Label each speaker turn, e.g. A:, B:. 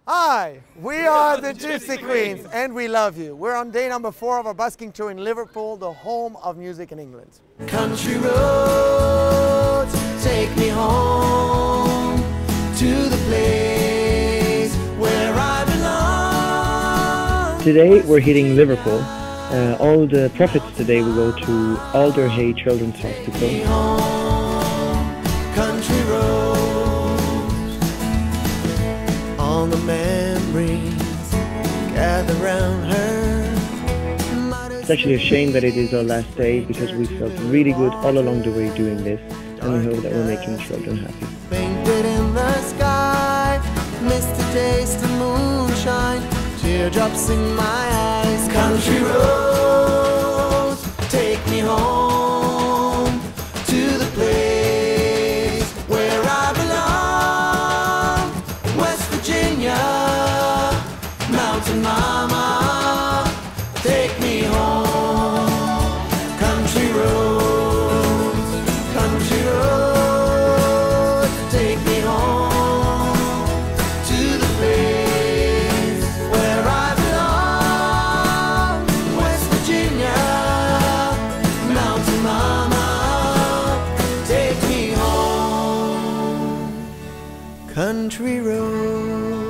A: Hi, we are the Gypsy Queens and we love you. We're on day number 4 of our busking tour in Liverpool, the home of music in England.
B: Country roads, take me home to the place where I belong.
C: Today we're hitting Liverpool. All the profits today will go to Alderhay Children's Hospital.
B: Take me home, country roads, all the memories gather round her.
C: It's actually a shame that it is our last day because we felt really good all along the way doing this, and we hope that we're making children happy.
B: Painted in the sky, mist to taste the moonshine, teardrops in my eyes. Country roads, take me home to the place where I belong. West Virginia, Mountain Mama, take me home. Country roads, country roads, take me home to the place where I belong. West Virginia, Mountain Mama, take me home. Country roads.